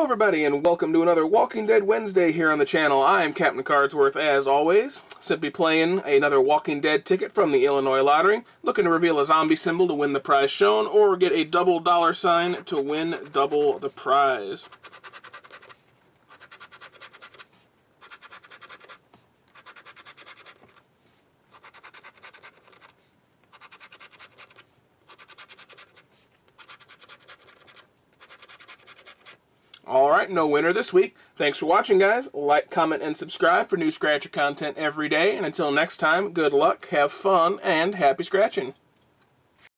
everybody, and welcome to another Walking Dead Wednesday here on the channel. I am Captain Cardsworth, as always. Simply playing another Walking Dead ticket from the Illinois Lottery. Looking to reveal a zombie symbol to win the prize shown, or get a double dollar sign to win double the prize. Alright, no winner this week. Thanks for watching, guys. Like, comment, and subscribe for new Scratcher content every day. And until next time, good luck, have fun, and happy scratching.